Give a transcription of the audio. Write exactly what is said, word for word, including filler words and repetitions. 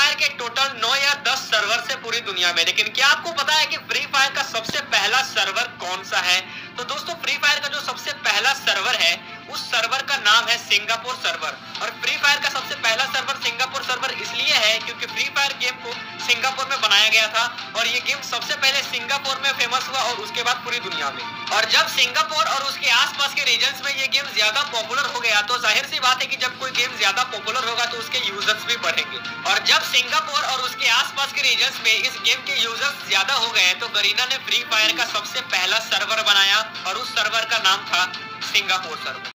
Fire के total नौ या दस सर्वर से पूरी दुनिया में, लेकिन क्या आपको पता है कि फ्री फायर का सबसे पहला सर्वर कौन सा है? तो दोस्तों फ्री फायर का जो सबसे पहला सर्वर है उस सर्वर का नाम है सिंगापुर सर्वर। और फ्री फायर का सबसे पहला सर्वर सिंगापुर सर्वर इसलिए है क्योंकि फ्री फायर गेम को सिंगापुर में बनाया गया था और ये गेम सबसे पहले सिंगापुर में फेमस हुआ और उसके बाद पूरी दुनिया में। और जब सिंगापुर और उसके आसपास के रीजन्स में ये गेम ज्यादा पॉपुलर हो गया तो जाहिर सी बात है कि जब कोई गेम ज्यादा पॉपुलर होगा तो उसके यूजर्स भी बढ़ेंगे। और जब सिंगापुर और उसके आसपास के रीजन्स में इस गेम के यूजर्स ज्यादा हो गए तो गरीना ने फ्री फायर का सबसे पहला सर्वर बनाया और उस सर्वर का नाम था सिंगापुर सर्वर।